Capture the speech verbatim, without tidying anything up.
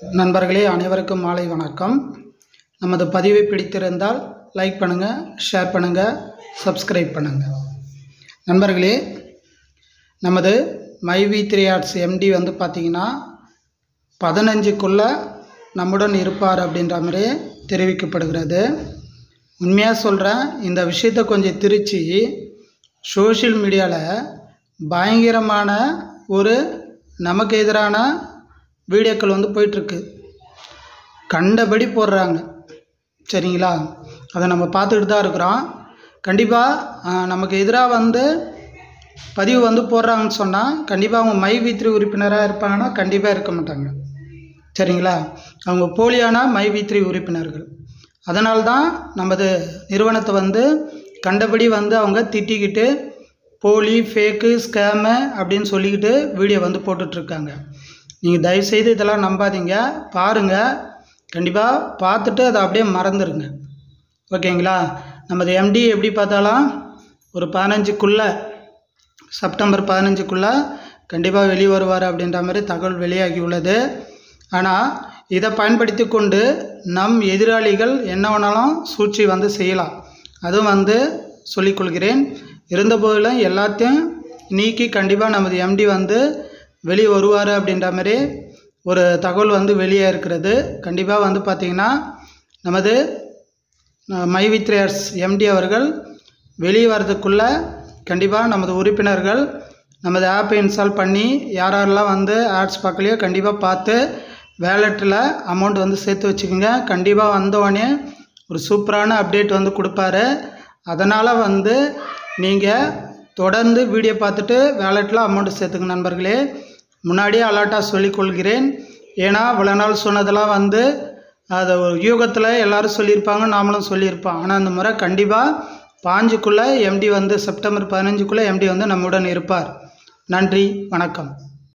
நண்பர்களே அனைவருக்கும் மாலை வணக்கம். நமது பதிவை பிடித்திருந்தால் லைக் பண்ணுங்கள், ஷேர் பண்ணுங்கள், சப்ஸ்கிரைப் பண்ணுங்கள். நண்பர்களே, நமது my V three arts MD வந்து பார்த்திங்கன்னா பதினஞ்சுக்குள்ளே நம்முடன் இருப்பார் அப்படின்ற மாதிரி தெரிவிக்கப்படுகிறது. உண்மையாக சொல்கிறேன், இந்த விஷயத்தை கொஞ்சம் திருச்சி சோஷியல் மீடியாவில் பயங்கரமான ஒரு நமக்கு எதிரான வீடியோக்கள் வந்து போயிட்டுருக்கு. கண்டபடி போடுறாங்க, சரிங்களா? அதை நம்ம பார்த்துக்கிட்டு தான் இருக்கிறோம். கண்டிப்பாக நமக்கு எதிராக வந்து பதிவு வந்து போடுறாங்கன்னு சொன்னால் கண்டிப்பாக அவங்க மை வி த்ரீ உறுப்பினராக இருப்பாங்கன்னா கண்டிப்பாக இருக்க மாட்டாங்க, சரிங்களா? அவங்க போலியான மை வி த்ரீ உறுப்பினர்கள். அதனால்தான் நமது நிறுவனத்தை வந்து கண்டபடி வந்து அவங்க திட்டிக்கிட்டு போலி, ஃபேக்கு, ஸ்கேமு அப்படின்னு சொல்லிக்கிட்டு வீடியோ வந்து போட்டுட்ருக்காங்க. நீங்கள் தயவுசெய்து இதெல்லாம் நம்பாதீங்க, பாருங்கள். கண்டிப்பாக பார்த்துட்டு அதை அப்படியே மறந்துடுங்க, ஓகேங்களா? நமது எம்டி எப்படி பார்த்தாலும் ஒரு பதினஞ்சுக்குள்ளே செப்டம்பர் பதினஞ்சுக்குள்ளே கண்டிப்பாக வெளியே வருவார் அப்படின்ற மாதிரி தகவல் வெளியாகி உள்ளது. ஆனால் இதை பயன்படுத்தி கொண்டு நம் எதிராளிகள் என்ன வேணாலும் சூழ்ச்சி வந்து செய்யலாம். அதுவும் வந்து சொல்லிக்கொள்கிறேன். இருந்தபோதிலும் எல்லாத்தையும் நீக்கி கண்டிப்பாக நமது எம்டி வந்து வெளியே வருவார் அப்படின்ற மாதிரி ஒரு தகவல் வந்து வெளியே இருக்கிறது. கண்டிப்பாக வந்து பார்த்திங்கன்னா நமது my V three arts MD அவர்கள் வெளியே வர்றதுக்குள்ளே கண்டிப்பாக நமது உறுப்பினர்கள் நமது ஆப்பை இன்ஸ்டால் பண்ணி யார் யாரெல்லாம் வந்து ஆட்ஸ் பார்க்கலையோ கண்டிப்பாக பார்த்து வேலெட்டில் அமௌண்ட் வந்து சேர்த்து வச்சுக்கோங்க. கண்டிப்பாக வந்தோடனே ஒரு சூப்பரான அப்டேட் வந்து கொடுப்பாரு. அதனால் வந்து நீங்கள் தொடர்ந்து வீடியோ பார்த்துட்டு வேலெட்டில் அமௌண்ட்டு சேர்த்துங்க நண்பர்களே. முன்னாடியே அலர்ட்டாக சொல்லிக்கொள்கிறேன். ஏன்னா இவ்வளோ நாள் சொன்னதெல்லாம் வந்து அதை ஒரு யூகத்தில் எல்லோரும் சொல்லியிருப்பாங்க, நாமளும் சொல்லியிருப்போம். ஆனால் அந்த முறை கண்டிப்பாக பாஞ்சுக்குள்ளே எம்டி வந்து செப்டம்பர் பதினஞ்சுக்குள்ளே எம்டி வந்து நம்முடன் இருப்பார். நன்றி, வணக்கம்.